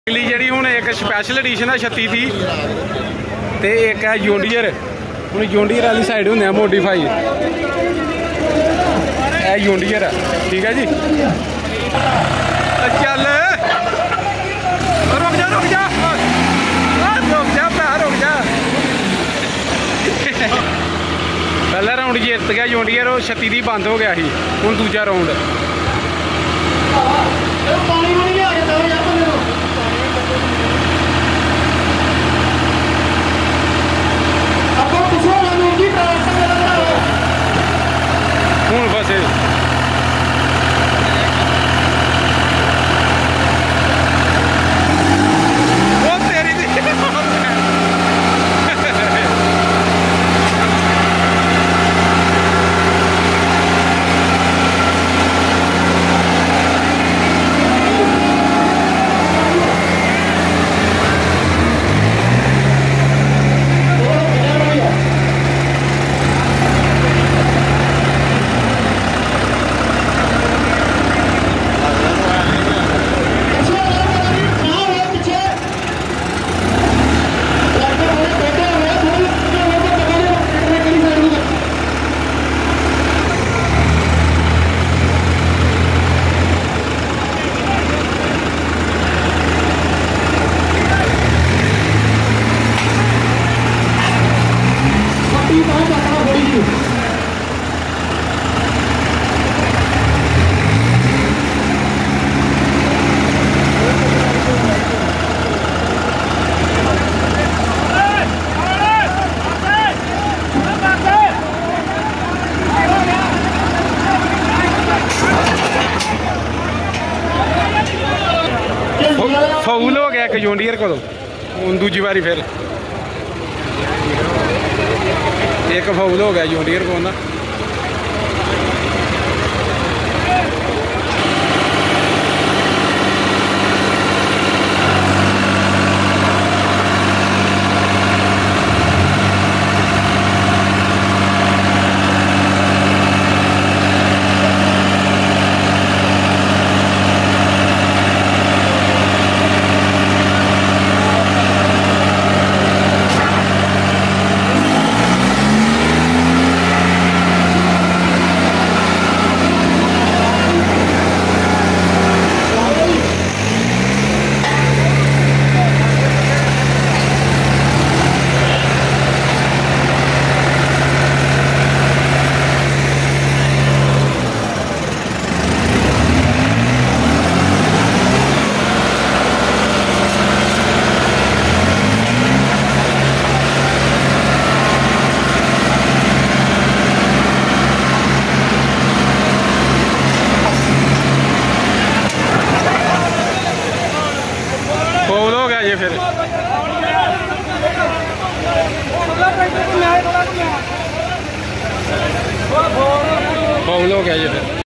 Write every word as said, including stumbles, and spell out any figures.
अगली जी हूँ एक स्पैशल एडिशन है छत्ती की तो एक है जोंडियर। हूँ जोंडियर वाली साइड होंगे मोडिफाई, है जोंडियर है। ठीक है जी, चल रुक जा रुक जा रुक जा भा रुक जा। पहला राउंड जित गया जोंडियर, वो छत्ती दी बंद हो गया ही। हूँ दूजा राउंड हूँ बस वो तेरी दी फाउल हो गया एक जोंडियर को। हूँ दूजी बारी फिर एक फाउल हो गया जोंडियर को ना। फाउल हो गया ये फिर फाउल हो गया ये फिर